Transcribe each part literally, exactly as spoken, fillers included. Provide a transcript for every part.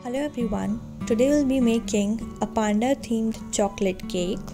Hello everyone, today we'll be making a panda themed chocolate cake.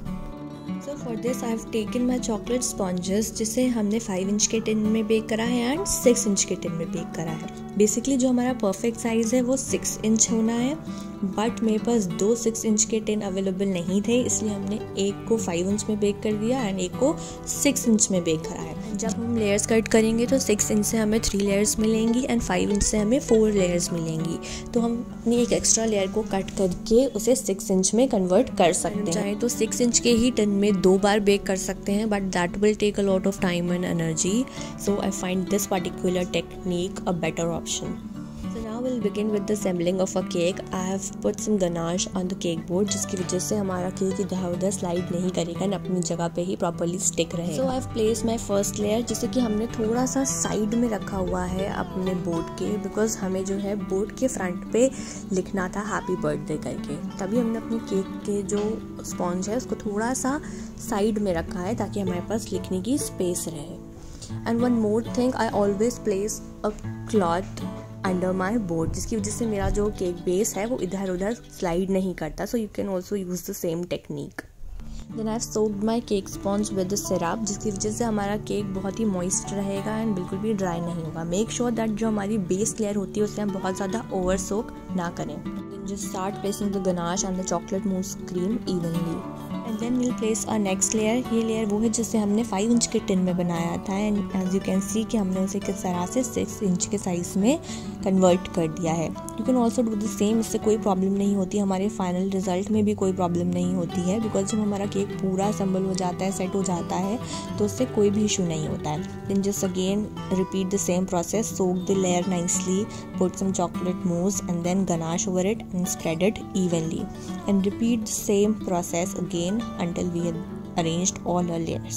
So for this I have taken my chocolate sponges जिसे हमने five inch के tin में bake करा है and six inch के tin में bake करा है. बेसिकली जो हमारा परफेक्ट साइज़ है वो सिक्स इंच होना है, बट मेरे पास दो सिक्स इंच के टिन अवेलेबल नहीं थे, इसलिए हमने एक को फाइव इंच में बेक कर दिया एंड एक को सिक्स इंच में बेक करा है. जब हम लेयर्स कट करेंगे तो सिक्स इंच से हमें थ्री लेयर्स मिलेंगी एंड फाइव इंच से हमें फोर लेयर्स मिलेंगी. तो हम अपनी एक एक्स्ट्रा लेयर को कट करके उसे सिक्स इंच में कन्वर्ट कर सकते हैं. चाहे तो सिक्स इंच के ही टिन में दो बार बेक कर सकते हैं, but that will take a lot of time and energy. So I find this particular technique a better option. So now we'll begin with the assembling of a cake. I have put some ganache on the cake board जिसकी वजह से हमारा cake इधर उधर slide नहीं करेगा और अपनी जगह पे ही प्रॉपरली स्टिक रहेगा. So I have placed my first layer जिसे कि हमने थोड़ा सा साइड में रखा हुआ है अपने बोर्ड के, बिकॉज हमें जो है बोर्ड के फ्रंट पे लिखना था हैप्पी बर्थडे करके. तभी हमने अपने केक के जो स्पॉन्ज है उसको थोड़ा सा साइड में रखा है ताकि हमारे पास लिखने की स्पेस रहे. And one more thing, I always place a cloth under my board जिसकी वजह से मेरा जो केक बेस है वो इधर उधर स्लाइड नहीं करता. So you can also use the same technique. Then I have soaked my cake sponge with the syrup जिसकी वजह से हमारा केक बहुत ही मॉइस्ट रहेगा एंड बिल्कुल भी ड्राई नहीं होगा. मेक श्योर दैट जो हमारी बेस लेयर होती है उसे हम बहुत ज़्यादा ओवर सोक ना करें. Then just start placing the ganache and the chocolate mousse cream evenly. And then we'll place a next layer. ये लेयर वो है जिसे हमने फाइव इंच के टिन में बनाया था and as you can see कि हमने उसे किस तरह से सिक्स इंच के साइज़ में कन्वर्ट कर दिया है. You can also do the same. इससे कोई प्रॉब्लम नहीं होती, हमारे फाइनल रिजल्ट में भी कोई प्रॉब्लम नहीं होती है, बिकॉज जब हमारा केक पूरा असेंबल हो जाता है, सेट हो जाता है, तो उससे कोई भी इशू नहीं होता है. Then just again repeat the same process. Soak the layer nicely, put some chocolate mousse and then ganache over it and spread it evenly, and repeat the same process again until we have arranged all our layers.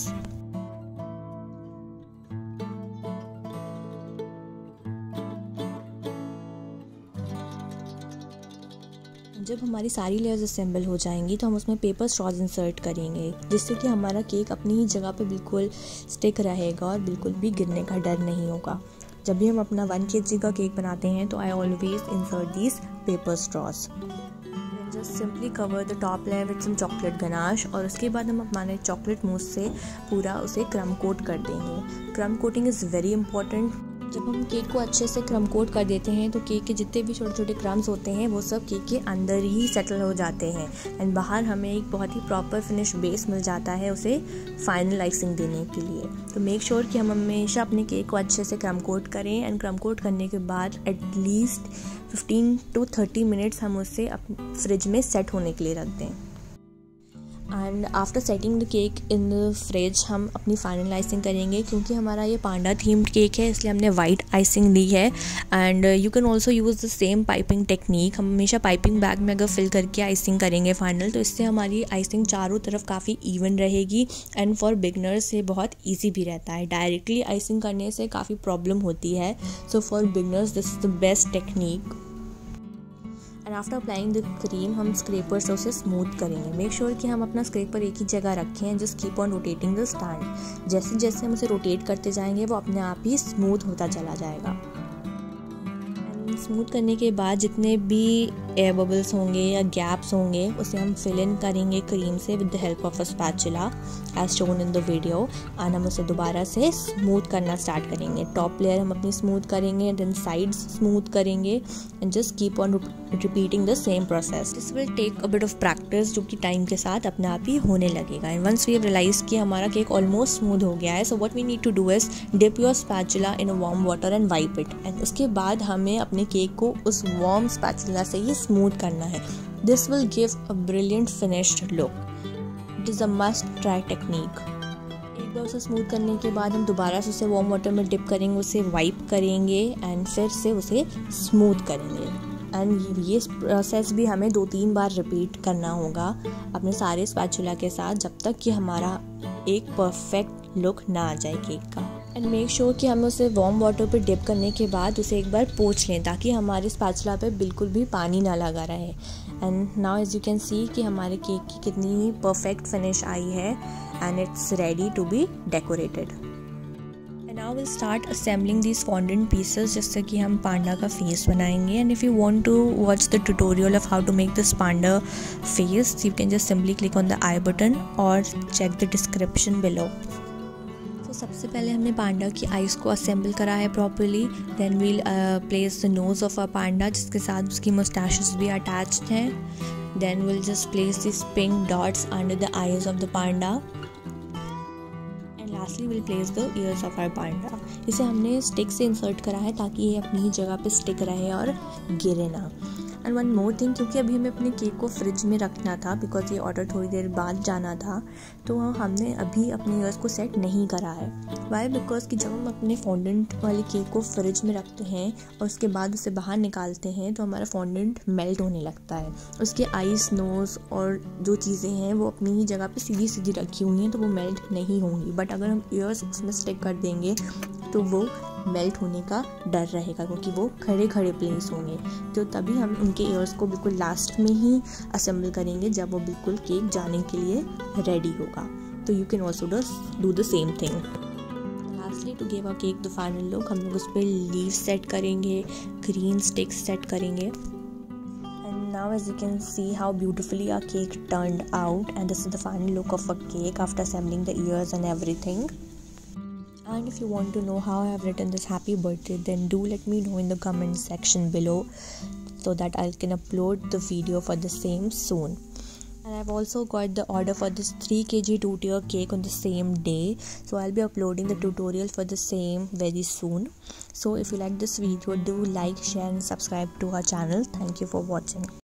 जब हमारी सारी layers assemble हो जाएंगी तो हम उसमें paper straws insert करेंगे जिससे कि हमारा केक अपनी ही जगह पे बिल्कुल स्टिक रहेगा और बिल्कुल भी गिरने का डर नहीं होगा. जब भी हम अपना वन के जी का केक बनाते हैं तो I always insert these paper straws. Just simply cover the top layer with some chocolate ganache और उसके बाद हम हमारे चॉकलेट मूस से पूरा उसे क्रम कोट कर देंगे. क्रम कोटिंग इज़ वेरी इंपॉर्टेंट. जब हम केक को अच्छे से क्रम कोट कर देते हैं तो केक के जितने भी छोटे छोटे क्रम्स होते हैं वो सब केक के अंदर ही सेटल हो जाते हैं एंड बाहर हमें एक बहुत ही प्रॉपर फिनिश बेस मिल जाता है उसे फाइनल आइसिंग देने के लिए. तो मेक श्योर कि हम हमेशा अपने केक को अच्छे से क्रम कोट करें एंड क्रम कोट करने के बाद at least fifteen to thirty minutes हम उसे फ्रिज में सेट होने के लिए रख दें. And after setting the cake in the fridge हम अपनी फाइनल आइसिंग करेंगे. क्योंकि हमारा ये पांडा थीम्ड केक है इसलिए हमने वाइट आइसिंग ली है. And you can also use the same piping technique. हम हमेशा पाइपिंग बैग में अगर फिल करके आइसिंग करेंगे फाइनल तो इससे हमारी आइसिंग चारों तरफ काफ़ी इवन रहेगी एंड फॉर बिगनर्स ये बहुत ईजी भी रहता है. डायरेक्टली आइसिंग करने से काफ़ी प्रॉब्लम होती है. So for beginners this is the best technique. And after applying the cream हम स्क्रेपर से उसे स्मूथ करेंगे. मेक श्योर कि हम अपना स्क्रेपर एक ही जगह रखें and just keep on rotating the stand. जैसे जैसे हम उसे रोटेट करते जाएंगे वो अपने आप ही स्मूथ होता चला जाएगा. एंड स्मूथ करने के बाद जितने भी एयर बबल्स होंगे या गैप्स होंगे उसे हम फिल इन करेंगे क्रीम से with the help of a spatula as shown in the video. एंड हम उसे दोबारा से स्मूथ करना स्टार्ट करेंगे. टॉप लेयर हम अपनी स्मूथ करेंगे, देन साइड्स स्मूथ करेंगे and just keep on repeating the same process. This will take a bit of practice जो कि टाइम के साथ अपने आप ही होने लगेगा. And once we have realise कि हमारा केक ऑलमोस्ट स्मूथ हो गया है, so what we need to do is dip your spatula in a warm water and wipe it. एंड उसके बाद हमें अपने केक को उस वार्म स्पैचुला से ही स्मूथ करना है. This will give a brilliant finished look. It is a must try technique. एक बार उसे स्मूथ करने के बाद हम दोबारा से उसे वार्म वाटर में डिप करेंगे, उसे वाइप करेंगे एंड फिर से उसे स्मूथ करेंगे. एंड ये प्रोसेस भी हमें दो तीन बार रिपीट करना होगा अपने सारे स्पैचुला के साथ जब तक कि हमारा एक परफेक्ट लुक ना आ जाए केक का. एंड मेक श्योर कि हमें उसे वार्म वाटर पे डिप करने के बाद उसे एक बार पोंछ लें ताकि हमारे स्पैचुला पे बिल्कुल भी पानी ना लगा रहे. And now as you can see कि हमारे केक की कितनी परफेक्ट फिनिश आई है and it's ready to be decorated. now we'll start assembling these fondant pieces जिससे कि हम पांडा का फेस बनाएंगे. And if you want to watch the tutorial of how to make this panda face, you can just simply click on the I button or check the description below. तो so, सबसे पहले हमने पांडा की eyes को assemble करा है properly. Then we'll place the nose of a panda जिसके साथ उसकी मुस्टैशेस भी अटैच्ड हैं. Then will just place this pink dots under the eyes of the panda. Lastly will place the ears of our panda. इसे हमने stick से insert करा है ताकि ये अपनी ही जगह पे स्टिक रहे और गिरे ना. एंड वन मोर थिंग, क्योंकि अभी हमें अपने केक को फ्रिज में रखना था बिकॉज ये ऑर्डर थोड़ी देर बाद जाना था, तो हमने अभी अपने ईयर्स को सेट नहीं करा है. वाई? बिकॉज कि जब हम अपने फॉन्डेंट वाले केक को फ्रिज में रखते हैं और उसके बाद उसे बाहर निकालते हैं तो हमारा फॉन्डेंट मेल्ट होने लगता है. उसके आइस, नोज़ और जो चीज़ें हैं वो अपनी ही जगह पे सीधी सीधी रखी हुई हैं तो वो मेल्ट नहीं होंगी. बट अगर हम ईयर्स उसमें स्टिक कर देंगे तो वो मेल्ट होने का डर रहेगा क्योंकि वो खड़े खड़े प्लेस होंगे. तो तभी हम उनके ईयर्स को बिल्कुल लास्ट में ही असेंबल करेंगे जब वो बिल्कुल केक जाने के लिए रेडी होगा. तो you can also do the same thing. Lastly to give a cake the final look, हम लोग उस पर लीव सेट करेंगे, ग्रीन स्टिक्स सेट करेंगे. And now as you can see how beautifully our cake turned out, and this is the final look of a cake after assembling the ears and everything. And if you want to know how I have written this happy birthday, then do let me know in the comment section below so that I can upload the video for the same soon. And I've also got the order for this three kilogram two-tier cake on the same day, so I'll be uploading the tutorial for the same very soon. So if you like this video, do like, share and subscribe to our channel. Thank you for watching.